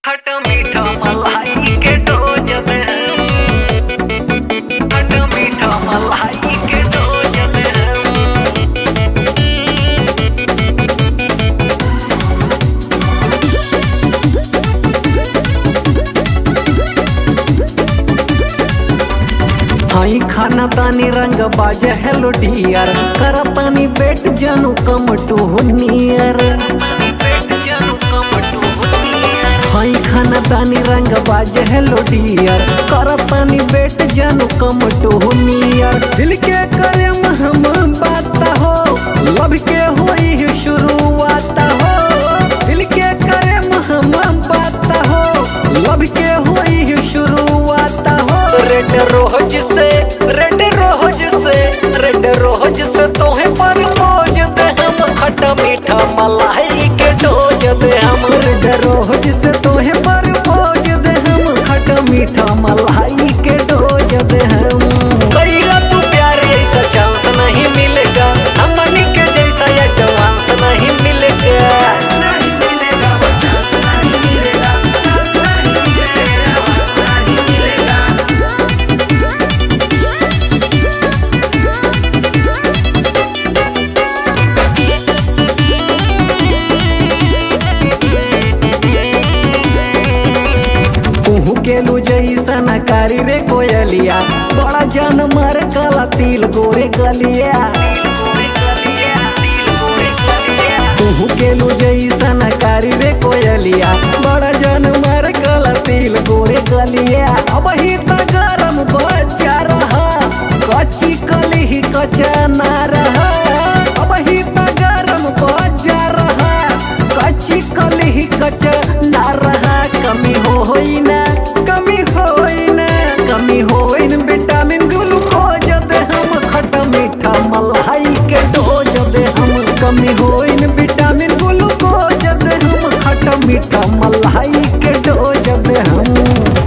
खट्टा मीठा मलाई के डोज दे, खट्टा मीठा मलाई के डोज दे। हाई खाना तानी रंग बाजे हेलो डियर, करतानी बेट जानू कम टू नियर। हाई खाना तानी रंग बाजे हेलो डियर, करतानी बेट जानू कम टू नियर। दिल के करे हम बात हो, लब के हुई शुरुआत हो। दिल के करे हम बात हो, लब के हुई शुरुआत हो। रेड रोज से रेड रोज से रेड रोज से तोहे पर पोज दे हम, खट्टा मीठा मलाई के डोज दे हम। रेड रोज से तोहे पर पोज दे हम, खट्टा मीठा मलाई के डोज दे हम। कइला तू प्यार ऐसा चांस नहीं मिलेगा, हमनी के जैसा एडवांस नहीं मिलेगा। केलू जैसा नकारी रे कोयलिया, बड़ा जान मार काला तिल गोरे गलिया। तू केलू जैसा नकारी रे कोयलिया, बड़ा जान मार काला तिल गोरे गलिया। अब ही तो गरम बचा रहा, कच्ची कली ही कचा ना रहा। अब ही तो गरम बचा रहा, कच्ची कली ही कचा ना रहा। कमी होई ना कमी होइन विटामिन ग्लूकोज दे हम, खट्टा मीठा मलाई के डोज दे हम। कमी होइन विटामिन ग्लूकोज दे हम, खट्टा मीठा मलाई के डोज दे हम।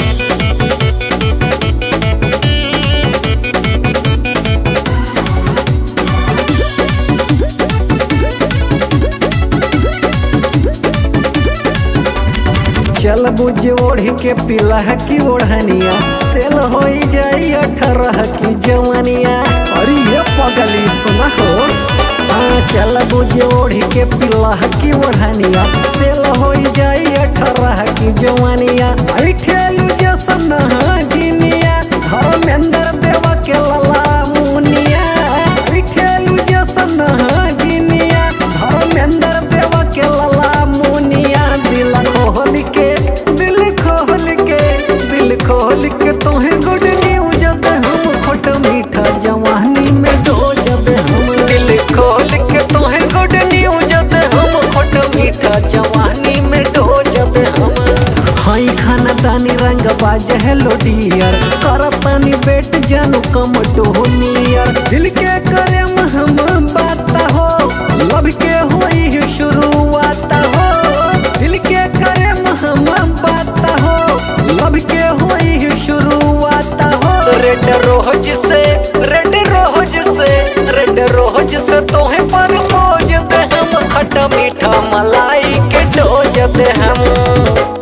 चल बुझ ओढ़ के पिलह की ओढ़निया, सेल हो जाई 18 की जवानिया। अरे ये पगली सुना हो, चल बुझ ओढ़ के पिलह की ओढ़निया, सेल हो जाई 18 की जवानिया। ठेलू जैसन गिनिया, धर्मेंद्र देवा के लला मुनिया। ठेलू जैसन गिनिया, धर्मेंद्र देवा के लला मुनिया। दिल खोल के तोहे गुड न्यूज दे हम, खट्टा मीठा जवानी में डोज दे हम। दिल खोल के तोहे गुड न्यूज दे हम, खट्टा मीठा जवानी में डोज दे हम। हाई खाना तानी रंग बाजे हेलो डियर, करतानी बेट जानू कम टू नियर। दिल के करे हम बात हो, लब के हुई शुरुआत हो। दिल के करे हम बात हो, लब के हुई शुरुआत हो। रेड रोज से रेड रोज से रेड रोज से तोहे पर पोज दे हम, खट्टा मीठा मलाई के डोज दे हम।